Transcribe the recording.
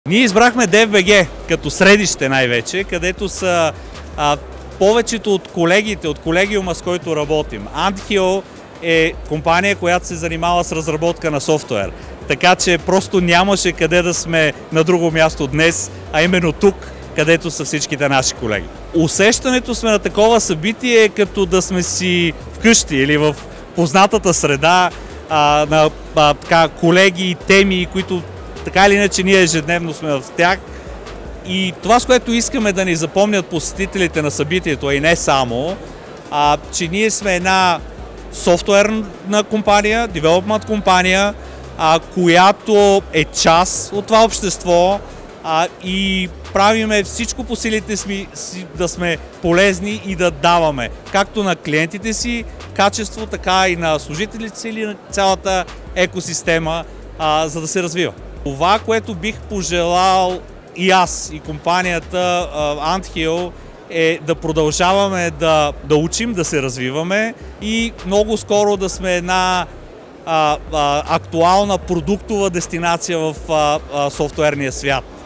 Ние избрахме DFBG като средище най-вече, където са повечето от колегите, от колегиума, с който работим. Anthill е компания, която се занимава с разработка на софтуер. Така че просто нямаше къде да сме на друго място днес, а именно тук, където са всичките наши колеги. Усещането сме на такова събитие, като да сме си вкъщи или в познатата среда на колеги и теми, които така или иначе ние ежедневно сме в тях. И това, с което искаме да ни запомнят посетителите на събитието, а и не само, че ние сме една софтуерна компания, девелопмент компания, която е част от това общество и правиме всичко по силите си да сме полезни и да даваме както на клиентите си качество, така и на служителите си или на цялата екосистема, за да се развива. Това, което бих пожелал и аз, и компанията Anthill, е да продължаваме да учим, да се развиваме и много скоро да сме една актуална продуктова дестинация в софтуерния свят.